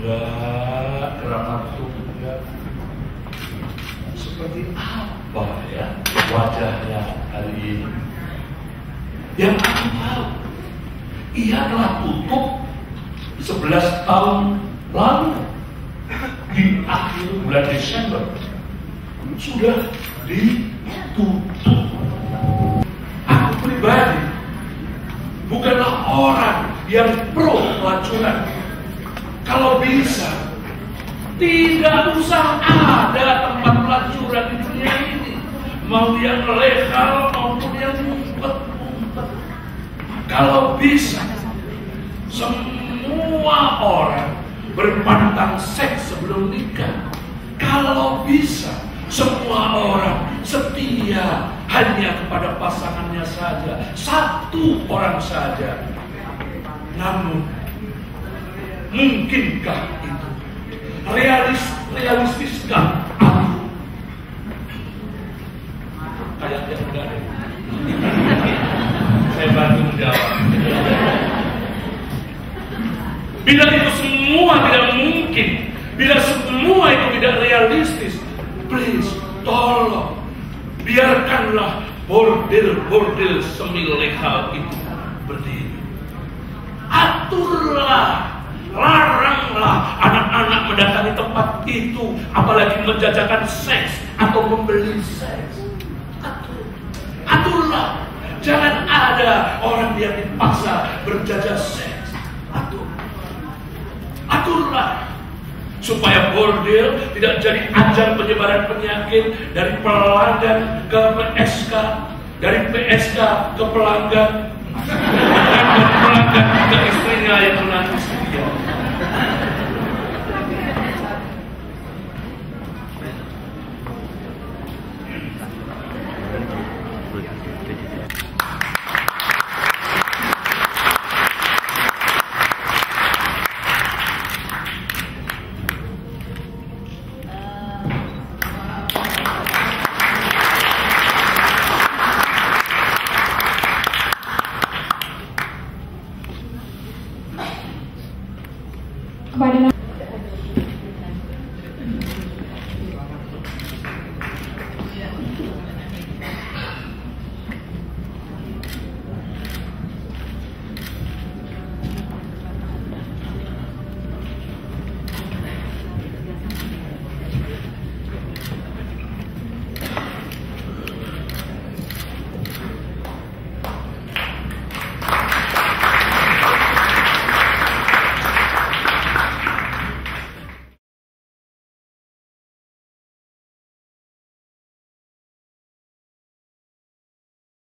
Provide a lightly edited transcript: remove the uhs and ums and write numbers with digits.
enggak, ramah enggak. Seperti apa ya wajahnya hari ini? Yang aku tahu, ia telah tutup 11 tahun lalu di akhir bulan Desember sudah ditutup. Aku pribadi bukanlah orang yang pro pelacuran. Kalau bisa tidak usah ada tempat pelacuran di dunia ini, mau yang legal maupun yang ngumpet-ngumpet. Kalau bisa semua orang berpandang seks sebelum nikah. Kalau bisa semua orang setia hanya kepada pasangannya saja, satu orang saja. Namun mungkinkah itu? Realistiskah aku? Kayaknya enggak. Saya bantu menjawab. Bila itu semua tidak mungkin, bila semua itu tidak realistis, please, tolong, biarkanlah bordil-bordil semi-legal itu berdiri. Aturlah, laranglah anak-anak mendatangi tempat itu, apalagi menjajakan seks atau membeli seks. Aturlah, jangan ada orang yang dipaksa berjajah seks. Aturlah supaya bordil tidak jadi ajang penyebaran penyakit dari pelanggan ke PSK, dari PSK ke pelanggan, dan dari pelanggan ke istrinya yang menangis dia.